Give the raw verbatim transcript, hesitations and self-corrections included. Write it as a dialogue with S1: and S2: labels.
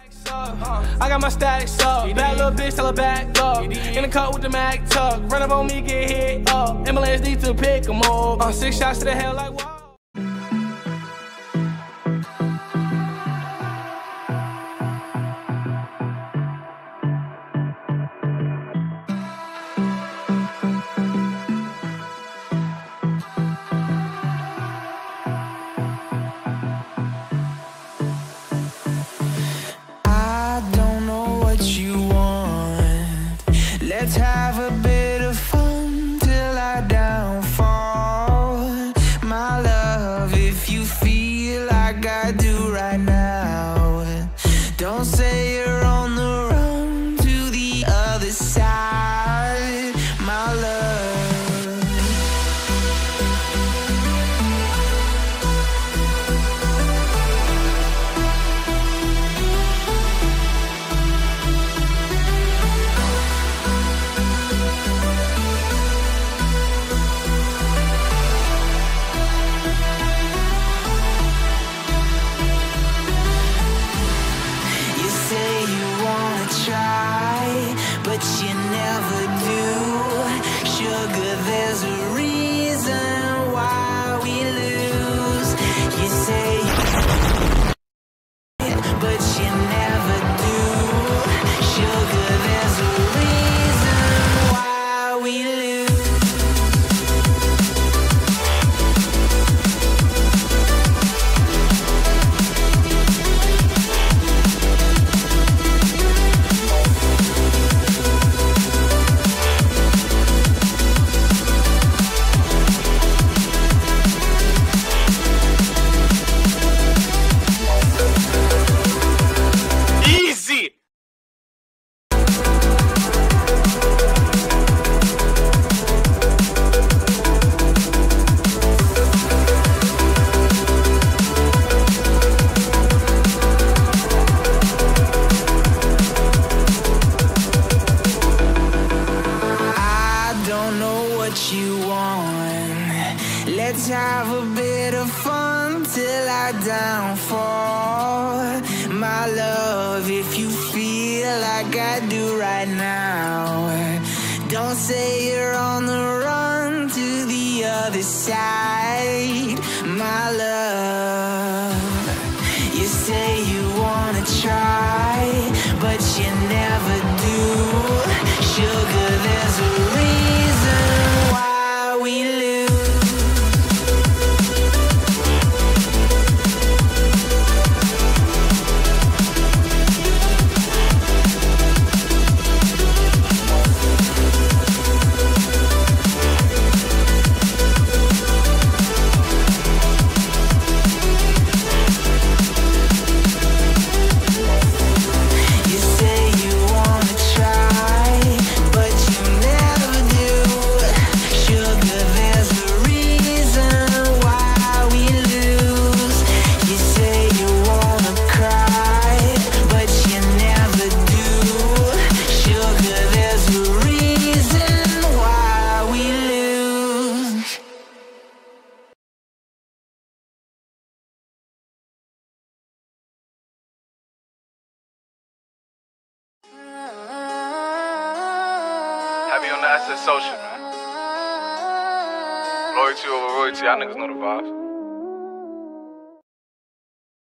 S1: I got my stacks up, bad little bitch, tell her back up. In the cut with the Mac tuck, run up on me, get hit up. Ambulance need to pick 'em up. Uh, six shots to the head like wow.
S2: Let's have a bit of fun till I downfall. My love, if you feel like I do right now, don't say you're on the run to the other side, my love. But you never do. Sugar, there's a reason why we lose. You say but you never do. Sugar, there's a reason why we lose. You want. Let's have a bit of fun till I downfall, my love, if you feel like I do right now. Don't say you're on the run to the other side, my love. You say you wanna try, but you never do. Sugar, there's a reason why we lose.
S3: Happy on the S S Social, man. Loyalty over royalty, y'all niggas know the vibes.